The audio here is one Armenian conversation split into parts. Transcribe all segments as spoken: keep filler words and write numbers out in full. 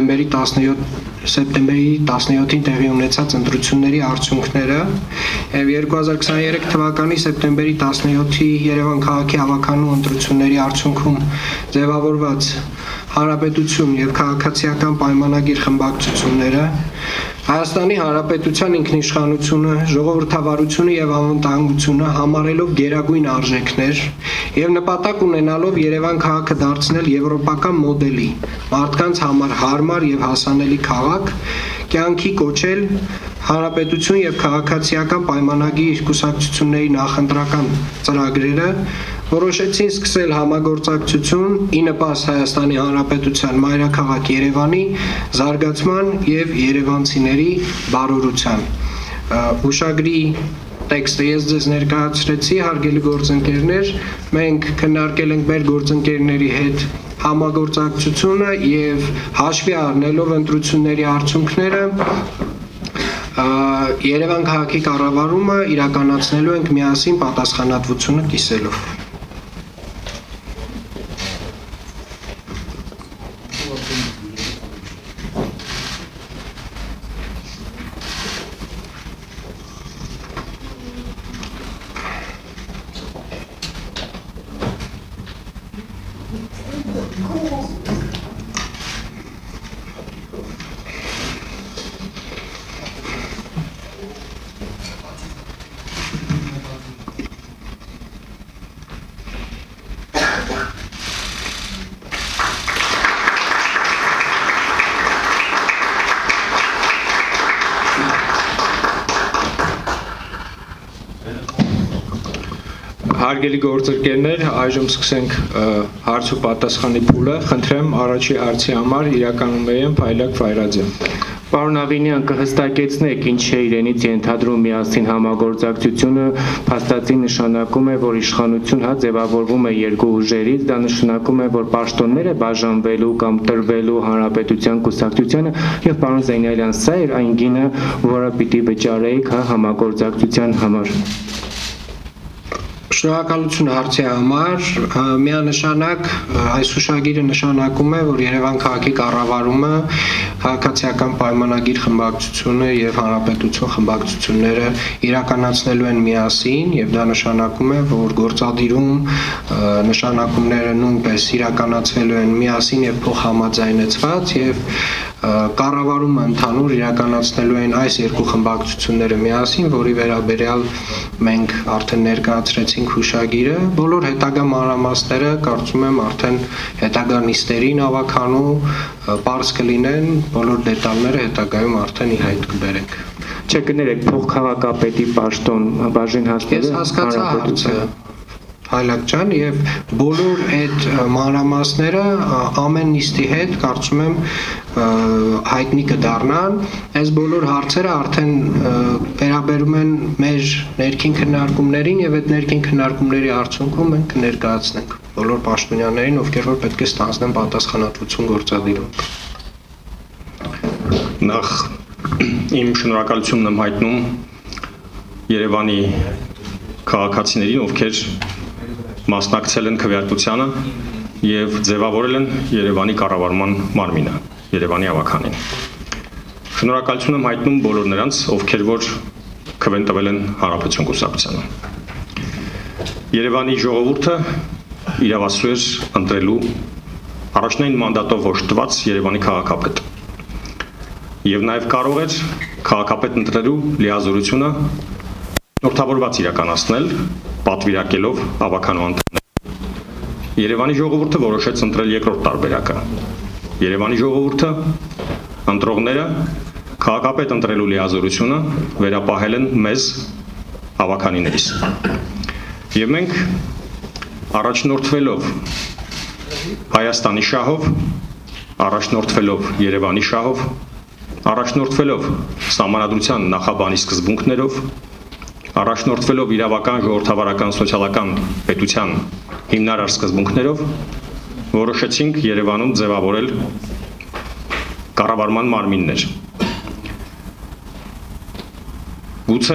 սեպտեմբերի տասնյոթին տեղի ունեցած ընտրությունների արդյունքները եւ երկու հազար քսաներեք թվականի սեպտեմբերի տասնյոթի Երևան քաղաքի հավաքանու ընտրությունների արդյունքում ձևավորված Հանրապետություն եւ քաղաքացիական պայմանագիր խմբակցությունները Հայաստանի Հանրապետության ինքնիշխանությունը, ժողովրդավարությունը եւ անվտանգությունը համարելով գերագույն արժեքներ եւ նպատակ ունենալով Երևան քաղաքը դարձնել եվրոպական մոդելի, մարդկանց համար հարմար եւ հասանելի քաղաք, կյանքի կոչել Հանրապետություն եւ քաղաքացիական պայմանագիր կուսակցությունների նախընտրական ծրագրերը որոշեցին սկսել համագործակցություն ի նպաստ Հայաստանի Հանրապետության մայրաքաղաք Երևանի զարգացման եւ երևանցիների բարօրության։ Ուշագրի տեքստը ես ձեզ ներկայացրեցի, հարգելի գործընկերներ, մենք քննարկել ենք մեր գործընկերների հետ համագործակցությունը եւ հաշվի առնելով ընտրությունների արդյունքները Երևան քաղաքի կառավարումը իրականացնելու ենք միասին պատասխանատվությունը կիսելով։ Հարգելի գործընկերներ, այժմ սկսենք հարց ու պատասխանի փուլը, խնդրեմ առաջի հարցի համար իրականում եմ Փայլակ Ֆայրազյան։ Պարոն Ավինյան, կհստակեցնեք ինչ է իրենից ենթադրում միասին համագործակցությունը, փաստացի նշանակում է, որ իշխանություն հա ձևավորվում է երկու ուժերից, դա նշանակում է, որ պաշտոնները բաժանվելու կամ տրվելու Հանրապետության կուսակցությանը եւ պարոն Զեյնալյան, սա էր այն գինը, որը պիտի վճարեիք հա համագործակցության համար։ Շնորհակալություն հարցի համար, միանշանակ այս հուշագիրը նշանակում է, որ Երևան քաղաքի կառավարումը քաղաքացիական պայմանագիր խմբակցությունը եւ հանրապետություն խմբակցությունները իրականացնելու են միասին եւ դա նշանակում է, որ գործադիրում նշանակումները նույնպես իրականացվելու են միասին եւ փոխհամաձայնեցված եւ կառավարումը ընդհանուր իրականացնելու են այս երկու խմբակցությունները միասին, որի վերաբերյալ մենք արդեն ներկայացրեցինք հուշագիրը, բոլոր հետագա մանրամասները կարծում եմ արդեն հետագա նիստերին ավականու պարզ կլինեն, բոլոր դետալները հետագայում արդեն ի հայտ կբերենք։ Չէ, կներեք, փոխքաղաքապետի պաշտոն բաժին հասնելը Ես հասկացա հարցը Հայլակ ջան եւ բոլոր այդ մանրամասները ամեն նիստի հետ կարծում եմ հայտնի կդառնան այս բոլոր հարցերը արդեն վերաբերում են մեր ներքին քննարկումներին եւ այդ ներքին քննարկումների արդյունքում մենք կներկայացնենք բոլոր պաշտոնյաներին ովքեր որ պետք է ստանձնեն պատասխանատվություն գործադիրում Նախ իմ շնորհակալությունն եմ հայտնում Երևանի քաղաքացիներին ովքեր մասնակցել են քվեարկությանը եւ ձևավորել են Երևանի կառավարման մարմինը, Երևանի ավականին։ Շնորհակալություն եմ հայտնում բոլոր նրանց, ովքեր որ քվեն տվել են Հանրապետություն կուսակցությանը։ Երևանի ժողովուրդը իրավասու էր ընտրելու առաջնային մանդատով ոչտված Երևանի քաղաքապետ։ Եվ նաեւ կարող էր քաղաքապետ ընտրելու լիազորությունը նորթավորված իրականացնել պատվիրակելով ավականու անդամներ։ Երևանի ժողովուրդը որոշեց ընտրել երկրորդ տարբերակը։ Երևանի ժողովուրդը ընտրողները քաղաքապետ ընտրելու լիազորությունը վերապահել են մեզ ավականիներիս։ Եվ մենք առաջնորդվելով Հայաստանի շահով, առաջնորդվելով Երևանի շահով, առաջնորդվելով Սահմանադրության նախաբանի սկզբունքներով, առաջնորդվելով իրավական, ժողովրդավարական, սոցիալական պետության հիմնարար սկզբունքներով որոշեցինք Երևանում ձևավորել կառավարման մարմիններ։ Գուցե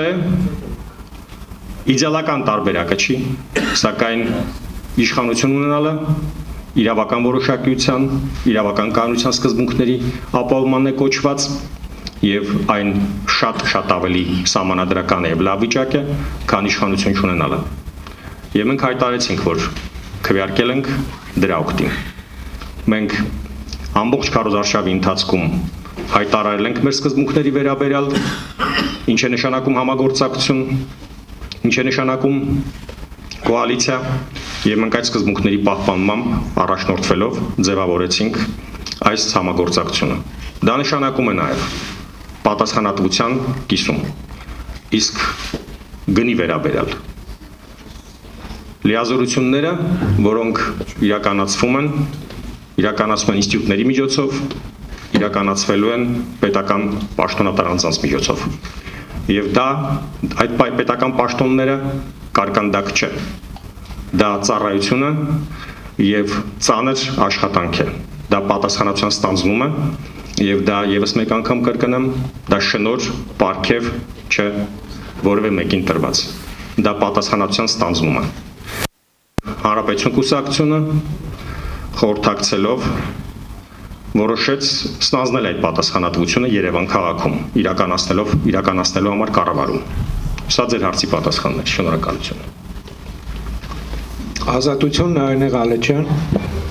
իդեալական տարբերակը չի, սակայն իշխանություն ունենալը իրավական որոշակիության, իրավական կանոնության սկզբունքների ապահովմանն է կոչված եւ այն շատ-շատ ավելի սահմանադրական է եւ լավ վիճակ է, քան իշխանություն չունենալը։ Եվ մենք հայտարարեցինք, որ քվեարկել ենք դրա օգտին։ Մենք ամբողջ քարոզարշավի ընթացքում հայտարարել ենք մեր սկզբունքների վերաբերյալ, ինչ է նշանակում համագործակցություն, ինչ է նշանակում կոալիցիա, եւ մենք այդ սկզբունքների պահպանմամբ առաջնորդվելով ձևավորեցինք այս համագործակցությունը։ Դա նշանակում է նաեւ պատասխանատվության կիսում, իսկ գնի վերաբերյալ լիազորությունները, որոնք իրականացվում են, իրականացվում են ինստիտուտների միջոցով, իրականացվելու են պետական պաշտոնատար անձանց միջոցով։ Եվ դա այդ պետական պաշտոնները կարկանդակ չէ։ Դա ծառայություն է եւ ծանր աշխատանք է։ Դա պատասխանատվության ստանձնում է եւ դա եւս մեկ անգամ կրկնեմ, դա շնորհ, պարգև չէ որևէ մեկին տրված։ Դա պատասխանատվության ստանձնում է։ Հանրապետություն կուսակցությունը խորհրդակցելով որոշեց ստանձնել այդ պատասխանատվությունը Երևան քաղաքում, իրականացնելով իրականացնելու համար կառավարում։ Սա ձեր հարցի պատասխանն է։ Շնորհակալություն։ Ազատություն Նարինե Ղալեջյան։